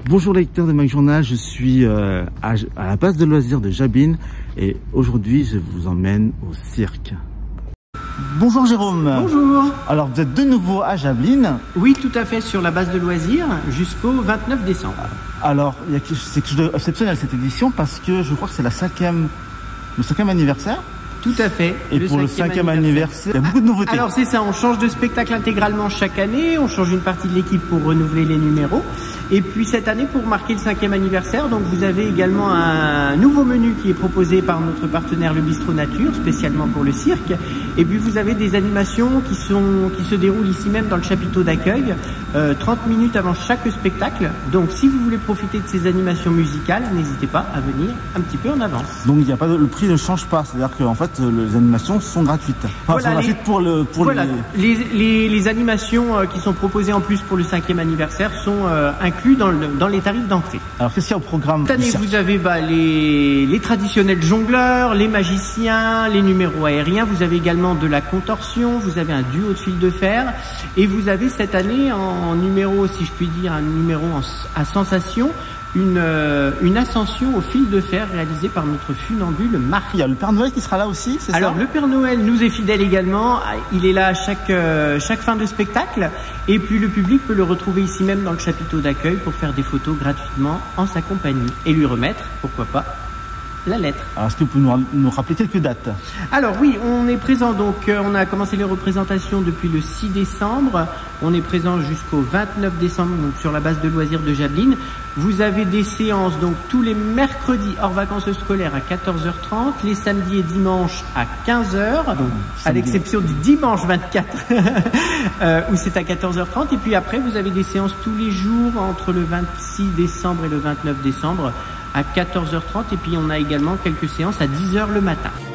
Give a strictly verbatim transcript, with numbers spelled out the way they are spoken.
Bonjour lecteurs de Mag Journal, je suis euh, à, à la base de loisirs de Jablines et aujourd'hui je vous emmène au cirque. Bonjour Jérôme. Bonjour. Alors vous êtes de nouveau à Jablines. Oui, tout à fait, sur la base de loisirs jusqu'au vingt-neuf décembre. Alors il y a quelque chose d'exceptionnel cette édition parce que je crois que c'est la cinquième, le cinquième anniversaire. Tout à fait. Et le pour le cinquième anniversaire, il y a beaucoup de nouveautés. Alors c'est ça, on change de spectacle intégralement chaque année, on change une partie de l'équipe pour renouveler les numéros. Et puis cette année, pour marquer le cinquième anniversaire, donc vous avez également un nouveau menu qui est proposé par notre partenaire le Bistrot Nature, spécialement pour le cirque. Et puis vous avez des animations qui sont qui se déroulent ici même dans le chapiteau d'accueil, euh, trente minutes avant chaque spectacle. Donc si vous voulez profiter de ces animations musicales, n'hésitez pas à venir un petit peu en avance. Donc il y a pas de, le prix ne change pas, c'est-à-dire qu'en fait les animations sont gratuites. Enfin, voilà, sont gratuites les, pour le pour voilà, les... Les, les, les animations euh, qui sont proposées en plus pour le cinquième anniversaire sont euh, inclus dans, le, dans les tarifs d'entrée. Alors qu'est-ce qu'il y a au programme? Cette année vous avez bah, les, les traditionnels jongleurs, les magiciens, les numéros aériens, vous avez également de la contorsion, vous avez un duo de fil de fer et vous avez cette année en numéro, si je puis dire, un numéro en, à sensation, Une, euh, une ascension au fil de fer réalisée par notre funambule Marc. Il y a le Père Noël qui sera là aussi, c'est ça? Alors le Père Noël nous est fidèle également, il est là à chaque, euh, chaque fin de spectacle et puis le public peut le retrouver ici même dans le chapiteau d'accueil pour faire des photos gratuitement en sa compagnie et lui remettre, pourquoi pas, la lettre. Alors est-ce que vous pouvez nous, nous rappeler quelques dates? Alors oui, on est présent, donc euh, on a commencé les représentations depuis le six décembre, on est présent jusqu'au vingt-neuf décembre donc sur la base de loisirs de Jablines. Vous avez des séances donc tous les mercredis hors vacances scolaires à quatorze heures trente, les samedis et dimanches à quinze heures, donc, à l'exception du dimanche vingt-quatre euh, où c'est à quatorze heures trente, et puis après vous avez des séances tous les jours entre le vingt-six décembre et le vingt-neuf décembre à quatorze heures trente, et puis on a également quelques séances à dix heures le matin.